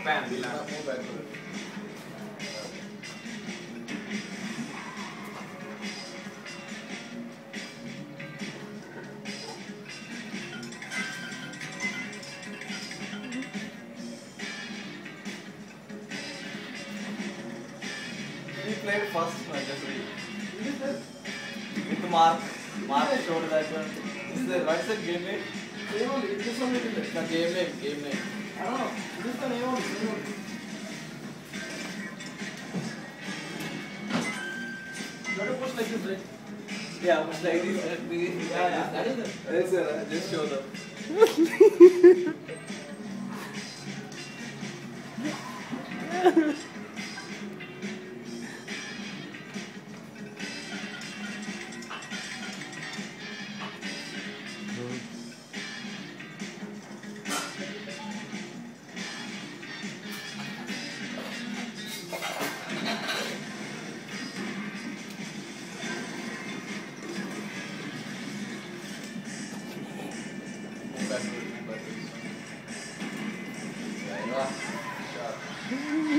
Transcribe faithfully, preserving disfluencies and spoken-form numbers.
Japan, Gila. Move backward. We played first match actually. With Mark. Mark showed that one. Is the what's the game name? Same only. This one little bit. The game name, game name. I don't know. This is the name only. Same only. You have to push like this, right? Yeah, but like this. uh, we- Yeah, yeah. That is it. Yes, sir. Just show them. Move backward, move backward. Yeah, yeah. Sharp.